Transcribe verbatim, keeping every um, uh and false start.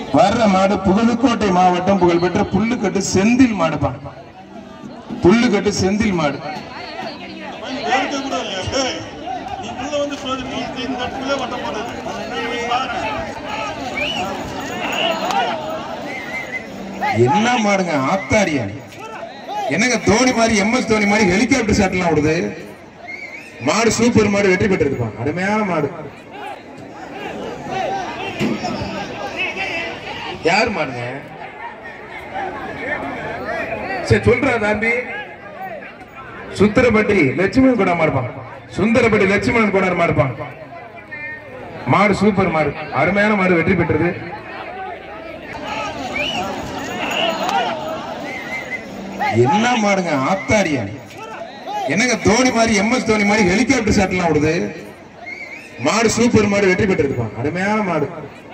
வர்ற மாடு புகழுக்கோட்டை மாவட்டம் புகழ்பெற்ற புல்லுக்கட்டு செந்தில் மாடுப்பா. புல்லுக்கட்டு செந்தில் மாடு. என்ன மாடுங்க ஆத்தாடியா? என்னங்க தோனி மாதிரி எம்எஸ் தோனி மாதிரி ஹெலிகாப்டர் ஷாட் எல்லாம் விடுது. மாடு சூப்பர் மாடு, வெற்றி பெற்றிருப்பான். அருமையான மாடு. யார் மாடுங்க? சரி சொல்றா தம்பி. சுந்தரப்பட்டி லட்சுமணன் கூட மாடுப்பான். சுந்தரப்பட்டி லட்சுமணன் கூட மாடுப்பான். மாடு சூப்பர் மாடு, அருமையான மாடு, வெற்றி பெற்றது. என்ன மாடுங்க ஆத்தாடியா? என்னங்க தோனி மாதிரி எம்எஸ் தோனி மாதிரி ஹெலிகாப்டர் ஷாட் எல்லாம் விடுது. மாடு சூப்பர் மாடு, வெற்றி பெற்றிருப்பான். அருமையான மாடு.